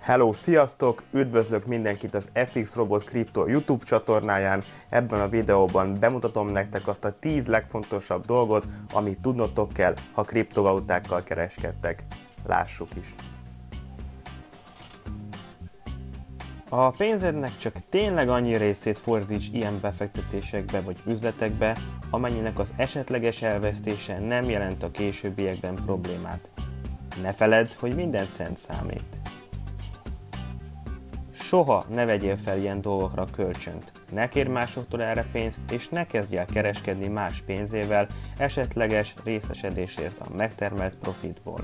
Hello, sziasztok! Üdvözlök mindenkit az FX Robot Crypto YouTube csatornáján. Ebben a videóban bemutatom nektek azt a 10 legfontosabb dolgot, amit tudnotok kell, ha kriptovalutákkal kereskedtek. Lássuk is! A pénzednek csak tényleg annyi részét fordíts ilyen befektetésekbe vagy üzletekbe, amennyinek az esetleges elvesztése nem jelent a későbbiekben problémát. Ne feledd, hogy minden cent számít. Soha ne vegyél fel ilyen dolgokra kölcsönt, ne kérj másoktól erre pénzt, és ne kezdj el kereskedni más pénzével esetleges részesedésért a megtermelt profitból.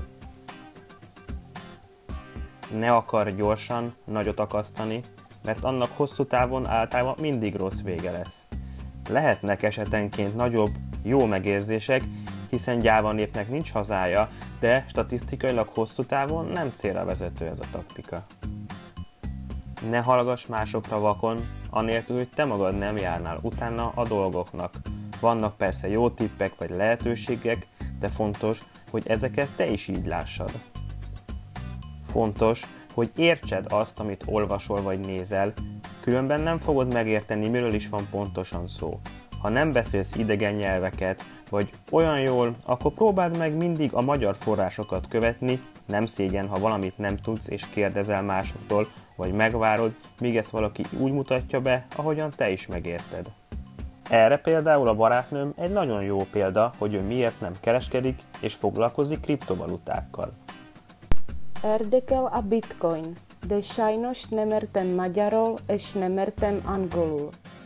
Ne akarj gyorsan nagyot akasztani, mert annak hosszú távon általában mindig rossz vége lesz. Lehetnek esetenként nagyobb, jó megérzések, hiszen gyáva népnek nincs hazája, de statisztikailag hosszú távon nem célra vezető ez a taktika. Ne hallgass másokra vakon, anélkül, hogy te magad nem járnál utána a dolgoknak. Vannak persze jó tippek vagy lehetőségek, de fontos, hogy ezeket te is így lássad. Fontos, hogy értsed azt, amit olvasol vagy nézel, különben nem fogod megérteni, miről is van pontosan szó. Ha nem beszélsz idegen nyelveket, vagy olyan jól, akkor próbáld meg mindig a magyar forrásokat követni, nem szégyen, ha valamit nem tudsz és kérdezel másoktól, vagy megvárod, míg ezt valaki úgy mutatja be, ahogyan te is megérted. Erre például a barátnőm egy nagyon jó példa, hogy ő miért nem kereskedik és foglalkozik kriptovalutákkal. Érdekel a bitcoin, de sajnos nem értem magyarul és nem értem angolul.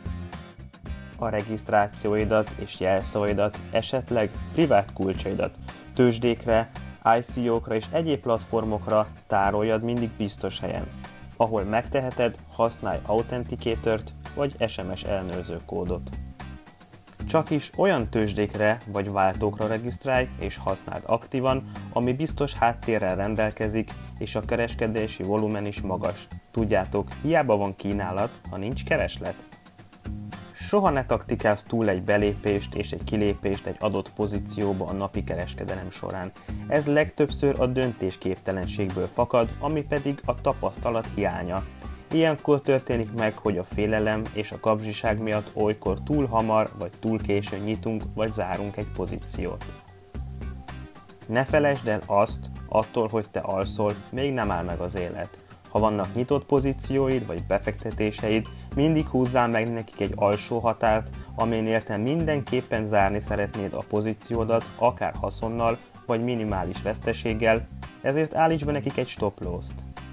A regisztrációidat és jelszavaidat, esetleg privát kulcsaidat tőzsdékre, ICO-kra és egyéb platformokra tároljad mindig biztos helyen. Ahol megteheted, használj Authenticatort vagy SMS ellenőrző kódot. Csak is olyan tőzsdékre vagy váltókra regisztrálj és használd aktívan, ami biztos háttérrel rendelkezik és a kereskedési volumen is magas. Tudjátok, hiába van kínálat, ha nincs kereslet. Soha ne taktikázz túl egy belépést és egy kilépést egy adott pozícióba a napi kereskedelem során. Ez legtöbbször a döntésképtelenségből fakad, ami pedig a tapasztalat hiánya. Ilyenkor történik meg, hogy a félelem és a kapzsiság miatt olykor túl hamar vagy túl későn nyitunk vagy zárunk egy pozíciót. Ne felejtsd el azt, attól, hogy te alszol, még nem áll meg az élet. Ha vannak nyitott pozícióid vagy befektetéseid, mindig húzzál meg nekik egy alsó határt, aminél te mindenképpen zárni szeretnéd a pozíciódat, akár haszonnal vagy minimális veszteséggel, ezért állíts be nekik egy stop loss-t.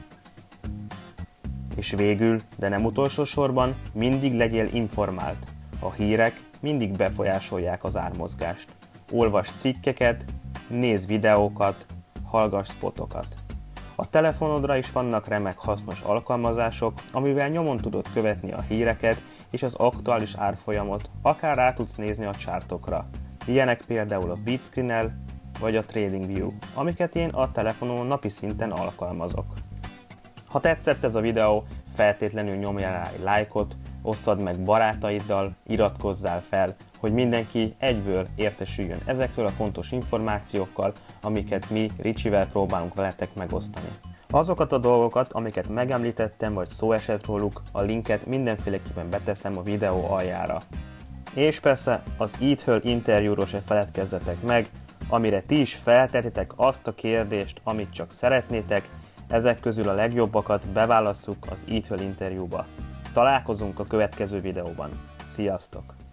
És végül, de nem utolsó sorban, mindig legyél informált. A hírek mindig befolyásolják az ármozgást. Olvasd cikkeket, nézz videókat, hallgass spotokat. A telefonodra is vannak remek hasznos alkalmazások, amivel nyomon tudod követni a híreket és az aktuális árfolyamot, akár rá tudsz nézni a chartokra. Ilyenek például a BitScreenel vagy a TradingView, amiket én a telefonon napi szinten alkalmazok. Ha tetszett ez a videó, feltétlenül nyomj rá egy lájkot, osszad meg barátaiddal, iratkozzál fel, hogy mindenki egyből értesüljön ezekről a fontos információkkal, amiket mi Ricsivel próbálunk veletek megosztani. Azokat a dolgokat, amiket megemlítettem, vagy szó esett róluk, a linket mindenféleképpen beteszem a videó aljára. És persze az Eathöl interjúról se feledkezzetek meg, amire ti is feltetitek azt a kérdést, amit csak szeretnétek, ezek közül a legjobbakat beválasszuk az Eathöl interjúba. Találkozunk a következő videóban. Sziasztok!